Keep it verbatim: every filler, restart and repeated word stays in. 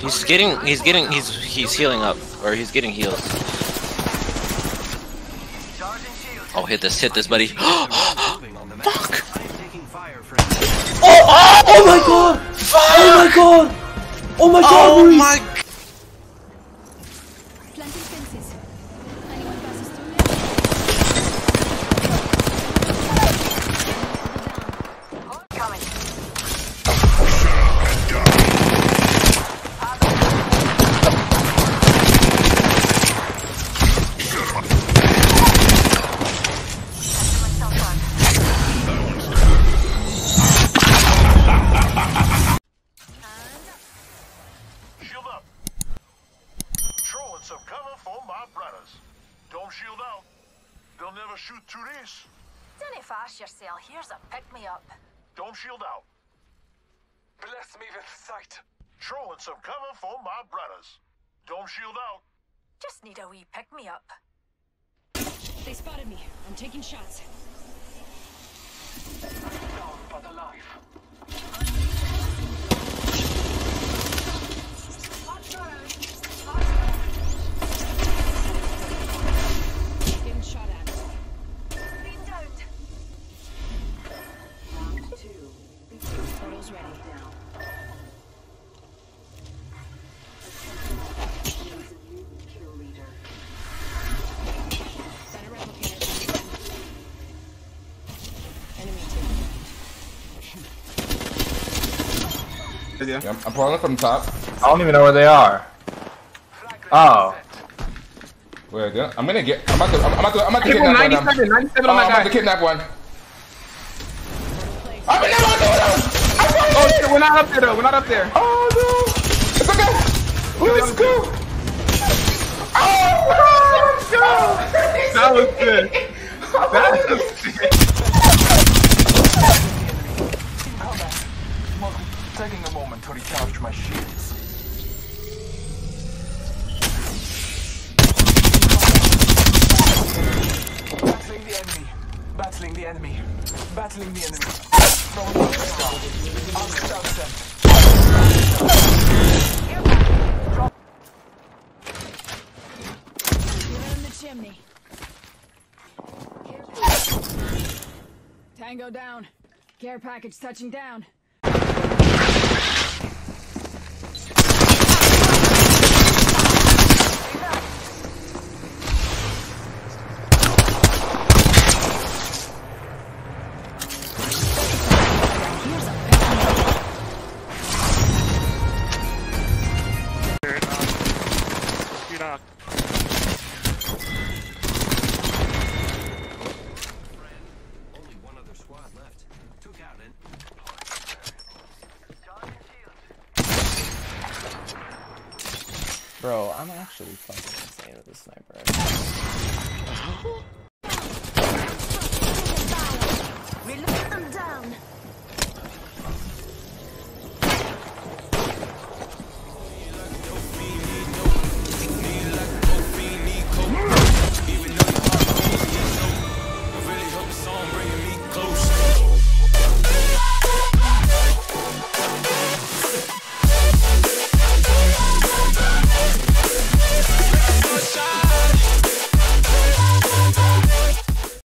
He's getting, he's getting, he's he's healing up, or he's getting heals. Oh, hit this, hit this, buddy. Fuck! Oh, oh, oh my god! Fuck! Oh my god! Oh my god! Oh my god! Some cover for my brothers. Don't shield out. They'll never shoot through this. Don't fash yourself. Here's a pick-me-up. Don't shield out. Bless me with sight. Throwing some cover for my brothers. Don't shield out. Just need a wee pick-me-up. They spotted me. I'm taking shots. Down but alive. Yeah, I'm pulling from the top. I don't even know where they are. Oh. Wait, I'm gonna get. I'm about to. I'm about to. I'm about to People kidnap one. ninety-seven, ninety-seven on Oh, that I'm guy. about to kidnap one. I'm in there. Oh shit, we're not up there though. We're not up there. Oh no. It's okay. Let's go. Oh, let's go. That was good. That was good. Taking a moment to recharge my shields. Battling the enemy. Battling the enemy. Battling the enemy. Throwing the down. I'll stop them. You're in the chimney. Tango down. Care package touching down. Only one other squad left. Took out in. Bro, I'm actually fucking insane with this sniper. We let them down.